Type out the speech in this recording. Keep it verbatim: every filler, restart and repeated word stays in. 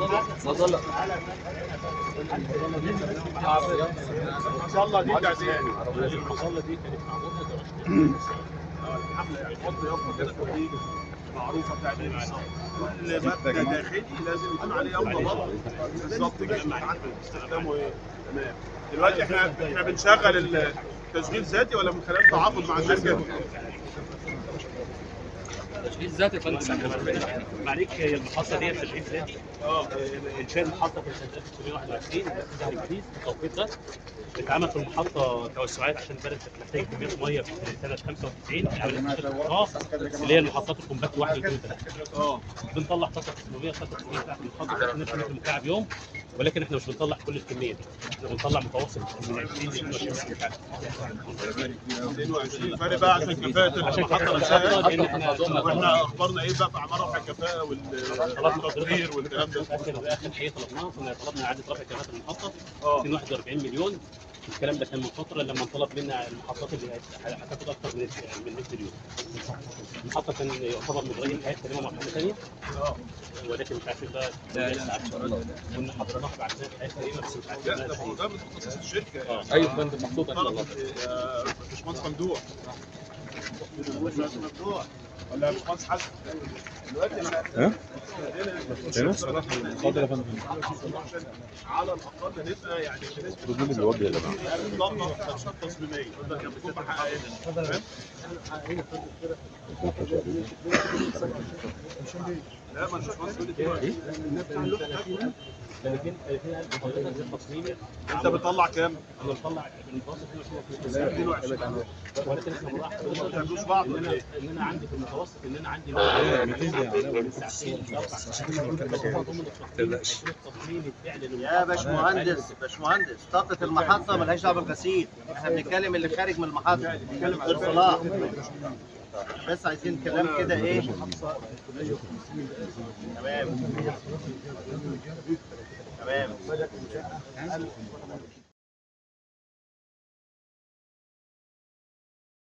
مظله المظله دي بتاعت ايه؟ المظله دي كانت معموله كرشيد الحفله يعني تحط يافطه كده فوقيه معروفه بتاعت ايه بالظبط. كل مبنى داخلي لازم يكون عليه يافطه برضه بالظبط كده متعدل استخدامه ايه. تمام. دلوقتي احنا احنا بنشغل التشغيل ذاتي ولا من خلال تعاقد مع شركه؟ تشغيل ذاتي يا فندم. معليك هي المحطه دي تشغيل ذاتي. اه انشاء المحطه في سنه ألف وتسعمية وواحد وعشرين نفذها الجديد التوقيت ده. اتعمل في المحطه توسعات عشان البلد كانت محتاجه كميه ميه في سنه خمسة وتسعين عملت اللي هي المحطات الكومباكت واحد واثنين وثلاثه. اه بنطلع طاقه ثمانمية طاقه ثمانمية بتاعت المحطه ثلاثين ألف متر مكعب يوم، ولكن احنا مش بنطلع كل الكميه دي، احنا بنطلع متوسط من عشرين ل اثنين وعشرين متر مكعب. اثنين وعشرين فرق بقى عشان كفاءه المحطه نفسها. واحنا اخبارنا ايه بقى في اعمار رفع الكفاءه والتطوير والكلام ده؟ اخر اخر حقيقه طلبناها كنا طلبنا اعاده رفع كفاءه المحطه مئتين وواحد وأربعين مليون. الكلام ده كان من فتره لما انطلب منا المحطات اللي هتاخد اكثر من من مئة مليون. المحطه كان يعتبر مبرئين حياه كريمه مرحله ثانيه. اه ولكن مش عارفين بقى كنا حضرناها بعد حياه كريمه بس مش عارفين. لا ده ده من تخصص الشركه. ايوه يا فندم محطوط ان شاء الله. باشمهندس ممدوح ممدوح ولا باشمهندس حسن دلوقتي ها؟ هنا؟ اتفضل يا فندم. على الاقل نبقى يعني خدوا لي الوجه يا جماعه. نضمن خطوات تصميميه نكون محققينها. لا ما نشوفش ايه؟ ثلاثين ألف حضرتك التصميمي. انت بتطلع كام؟ انا بطلع بالمتوسط اثنين وعشرين ولكن احنا بنراعي ما بتعملوش بعض ان انا ان انا عندي في المتوسط ان انا عندي يا باشمهندس باشمهندس طاقة المحطة ملهاش دعوة بالغسيل، احنا بنتكلم اللي خارج من المحطة، بنتكلم عن الصلاح. بس عايزين كلام كده ايه؟ تمام تمام